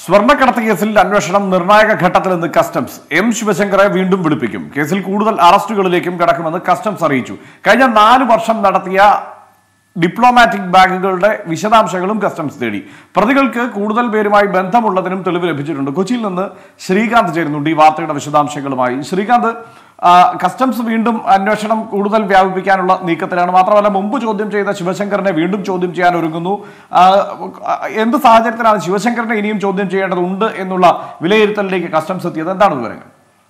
സ്വർണ്ണക്കടത്ത് കേസിൽ അന്വേഷണം നിർണായക ഘട്ടത്തിലെന്ന് കസ്റ്റംസ്. എം ശിവശങ്കറെ വീണ്ടും വിളിപ്പിക്കും. കേസിൽ കൂടുതൽ അറസ്റ്റുകളിലേക്കും കടക്കുമെന്ന് കസ്റ്റംസ് അറിയിച്ചു. കഴിഞ്ഞ 4 വർഷം നടത്തിയ ഡിപ്ലോമാറ്റിക് ബാഗുകളുടെ വിശദാംശങ്ങളും കസ്റ്റംസ് തേടി. പ്രതികൾക്ക് കൂടുതൽ പേരുമായി ബന്ധമുള്ളതിനും തെളിവ് ലഭിച്ചിട്ടുണ്ട്. കൊച്ചിയിൽ നിന്ന് ശ്രീകാന്ത് ചേരുന്നുണ്ട് ഈ വാർത്തയുടെ വിശദാംശങ്ങളുമായി. ശ്രീകാന്ത്, കസ്റ്റംസ് വീണ്ടും അന്വേഷണം കൂടുതൽ വ്യാപിപ്പിക്കാനുള്ള നീക്കത്തിലാണ്. മാത്രമല്ല, മുമ്പ് ചോദ്യം ചെയ്ത ശിവശങ്കറിനെ വീണ്ടും ചോദ്യം ചെയ്യാൻ ഒരുങ്ങുന്നു. എന്ത് സാഹചര്യത്തിലാണ് ശിവശങ്കറിനെ ഇനിയും ചോദ്യം ചെയ്യേണ്ടതുണ്ട് എന്നുള്ള വിലയിരുത്തലിലേക്ക് കസ്റ്റംസ് എത്തിയത്? എന്താണ് വിവരങ്ങൾ?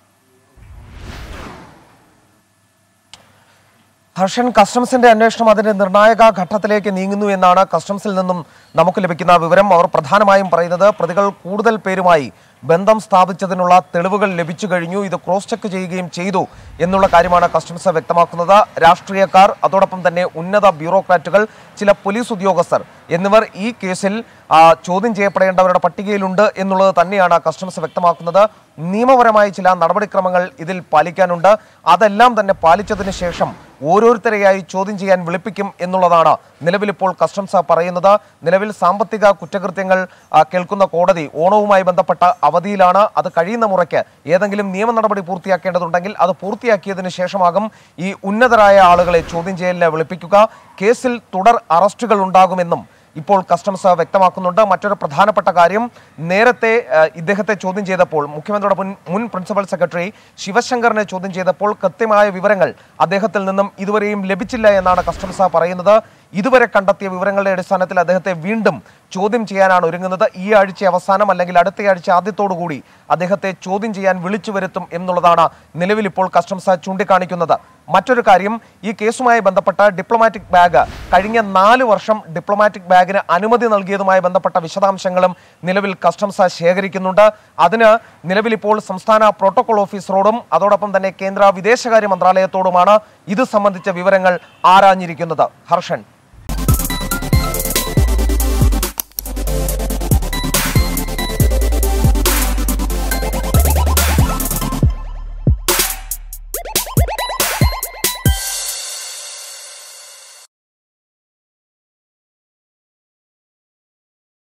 ഹർഷൻ, കസ്റ്റംസിന്റെ അന്വേഷണം അതിന്റെ നിർണായക ഘട്ടത്തിലേക്ക് നീങ്ങുന്നു എന്നാണ് കസ്റ്റംസിൽ നിന്നും നമുക്ക് ലഭിക്കുന്ന വിവരം. അവർ പ്രധാനമായും പറയുന്നത് പ്രതികൾ കൂടുതൽ പേരുമായി ബന്ധം സ്ഥാപിച്ചതിനുള്ള തെളിവുകൾ ലഭിച്ചു കഴിഞ്ഞു, ഇത് ക്രോസ് ചെക്ക് ചെയ്യുകയും ചെയ്തു എന്നുള്ള കാര്യമാണ് കസ്റ്റംസ് വ്യക്തമാക്കുന്നത്. രാഷ്ട്രീയക്കാർ, അതോടൊപ്പം തന്നെ ഉന്നത ബ്യൂറോക്രാറ്റുകൾ, ചില പോലീസ് ഉദ്യോഗസ്ഥർ എന്നിവർ ഈ കേസിൽ ചോദ്യം ചെയ്യപ്പെടേണ്ടവരുടെ പട്ടികയിലുണ്ട് എന്നുള്ളത് തന്നെയാണ് കസ്റ്റംസ് വ്യക്തമാക്കുന്നത്. നിയമപരമായ ചില നടപടിക്രമങ്ങൾ ഇതിൽ പാലിക്കാനുണ്ട്. അതെല്ലാം തന്നെ പാലിച്ചതിന് ശേഷം ഓരോരുത്തരെയായി ചോദ്യം ചെയ്യാൻ വിളിപ്പിക്കും എന്നുള്ളതാണ് നിലവിലിപ്പോൾ കസ്റ്റംസ് പറയുന്നത്. നിലവിൽ സാമ്പത്തിക കുറ്റകൃത്യങ്ങൾ കേൾക്കുന്ന കോടതി ഓണവുമായി ബന്ധപ്പെട്ട അവധിയിലാണ്. അത് കഴിയുന്ന മുറയ്ക്ക് ഏതെങ്കിലും നിയമ നടപടി പൂർത്തിയാക്കേണ്ടതുണ്ടെങ്കിൽ അത് പൂർത്തിയാക്കിയതിനു ശേഷമാകും ഈ ഉന്നതരായ ആളുകളെ ചോദ്യം ചെയ്യലിന് വിളിപ്പിക്കുക. കേസിൽ തുടർ അറസ്റ്റുകൾ ഉണ്ടാകുമെന്നും ഇപ്പോൾ കസ്റ്റംസ് വ്യക്തമാക്കുന്നുണ്ട്. മറ്റൊരു പ്രധാനപ്പെട്ട കാര്യം, നേരത്തെ ഇദ്ദേഹത്തെ ചോദ്യം ചെയ്തപ്പോൾ, മുഖ്യമന്ത്രിയുടെ മുൻ പ്രിൻസിപ്പൽ സെക്രട്ടറി ശിവശങ്കറിനെ ചോദ്യം ചെയ്തപ്പോൾ കൃത്യമായ വിവരങ്ങൾ അദ്ദേഹത്തിൽ നിന്നും ഇതുവരെയും ലഭിച്ചില്ല എന്നാണ് കസ്റ്റംസ് പറയുന്നത്. ഇതുവരെ കണ്ടെത്തിയ വിവരങ്ങളുടെ അടിസ്ഥാനത്തിൽ അദ്ദേഹത്തെ വീണ്ടും ചോദ്യം ചെയ്യാനാണ് ഒരുങ്ങുന്നത്. ഈ ആഴ്ച അവസാനം അല്ലെങ്കിൽ അടുത്തയാഴ്ച ആദ്യത്തോടുകൂടി അദ്ദേഹത്തെ ചോദ്യം ചെയ്യാൻ വിളിച്ചു വരുത്തും എന്നുള്ളതാണ് നിലവിൽ ഇപ്പോൾ കസ്റ്റംസ് ചൂണ്ടിക്കാണിക്കുന്നത്. മറ്റൊരു കാര്യം, ഈ കേസുമായി ബന്ധപ്പെട്ട ഡിപ്ലോമാറ്റിക് ബാഗ്, കഴിഞ്ഞ 4 വർഷം ഡിപ്ലോമാറ്റിക് ബാഗിന് അനുമതി നൽകിയതുമായി ബന്ധപ്പെട്ട വിശദാംശങ്ങളും നിലവിൽ കസ്റ്റംസ് ശേഖരിക്കുന്നുണ്ട്. അതിന് നിലവിലിപ്പോൾ സംസ്ഥാന പ്രോട്ടോകോൾ ഓഫീസറോടും അതോടൊപ്പം തന്നെ കേന്ദ്ര വിദേശകാര്യ മന്ത്രാലയത്തോടുമാണ് ഇത് സംബന്ധിച്ച വിവരങ്ങൾ ആരാഞ്ഞിരിക്കുന്നത്. ഹർഷൻ.